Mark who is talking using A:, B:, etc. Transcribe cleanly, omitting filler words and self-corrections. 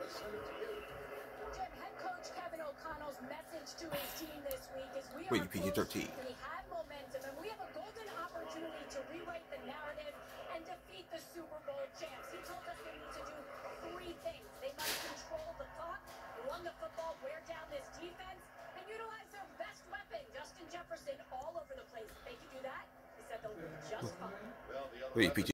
A: Head coach Kevin O'Connell's message to his team this week is we
B: Wait, PG-13.
A: We have momentum and we have a golden opportunity to rewrite the narrative and defeat the Super Bowl champs. He told us they need to do 3 things. They must control the clock, run the football, wear down this defense, and utilize their best weapon, Justin Jefferson, all over the place. If they can do that, he said they'll be just fine.
B: Wait, PG